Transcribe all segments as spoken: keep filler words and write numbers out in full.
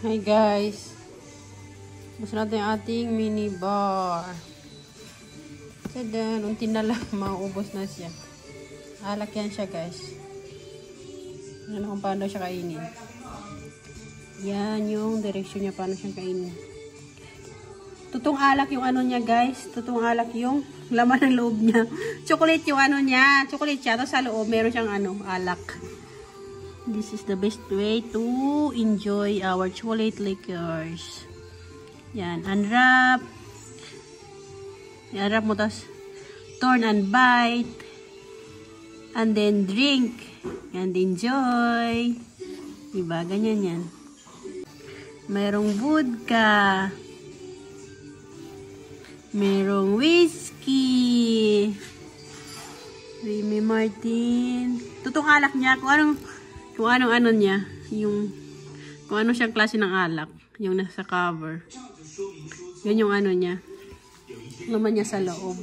Hi guys, gusto natin yung ating mini bar. Tada, unti na lang, mauubos na siya. Alak yan siya guys. Ano kung paano siya kainin. Yan yung direksyon niya paano siya kainin. Tutong alak yung ano niya guys. Tutong alak yung laman ng loob niya. Chocolate yung ano niya. Chocolate siya. Tapos sa loob meron siyang ano, alak. This is the best way to enjoy our chocolate liquors. Yan, unwrap. I-unwrap mo, tapos turn and bite. And then drink. And enjoy. Diba? Ganyan yan. Mayroong vodka. Mayroong whiskey. Remy Martin. Tutong alak niya. Kung anong Kung anong ano niya, yung, kung ano siyang klase ng alak, yung nasa cover. Yan yung ano niya. Laman niya sa loob.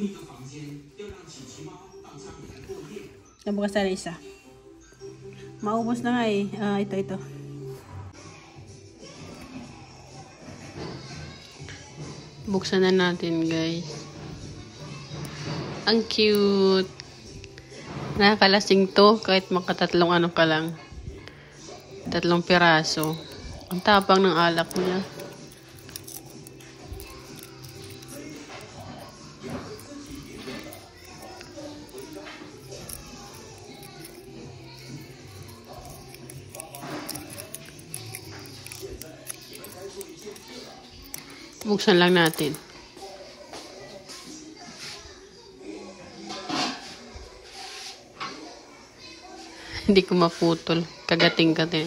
Nabukas na isa. Maubos na nga eh. Ah, ito, ito. Buksan na natin guys. Ang cute. Nakakalasing to kahit makatatlong ano ka lang. Tatlong piraso. Ang tapang ng alak niya. Buksan lang natin. Hindi ko maputol. Kagating-gating.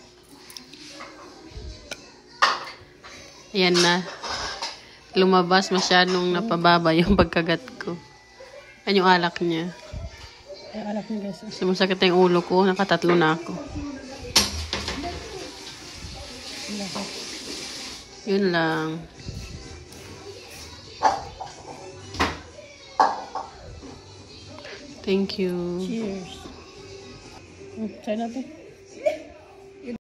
Ayan na. Lumabas masyadong napababa yung pagkagat ko. Ayan yung alak niya. Ay, alak niya guys. Sumasakit yung ulo ko. Nakatatlo na ako. Yun lang. Thank you. Cheers. Try natin.